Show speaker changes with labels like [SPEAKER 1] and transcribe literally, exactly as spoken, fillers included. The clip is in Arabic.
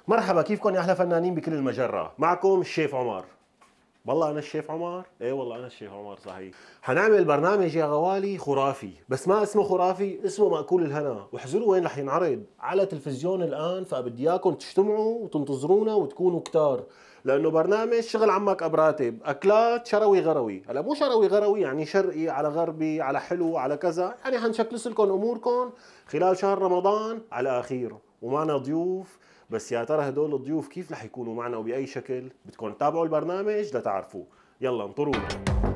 [SPEAKER 1] مرحبا، كيفكم يا احلى فنانين بكل المجرة؟ معكم الشيف عمر. والله انا الشيف عمر؟ ايه والله انا الشيف عمر صحيح. حنعمل برنامج يا غوالي خرافي، بس ما اسمه خرافي، اسمه مأكول الهنا، واحذروا وين رح ينعرض، على تلفزيون الان، فبدي اياكم تجتمعوا وتنتظرونا وتكونوا كتار، لانه برنامج شغل عمك ابراتب، اكلات شروي غروي، هلا مو شروي غروي يعني شرقي على غربي على حلو على كذا، يعني حنشكلس لكم اموركم خلال شهر رمضان على اخيره، ومعنا ضيوف. بس يا ترى هدول الضيوف كيف رح يكونوا معنا وبأي شكل؟ بدكم تتابعوا البرنامج لتعرفوا. يلا انطرونا.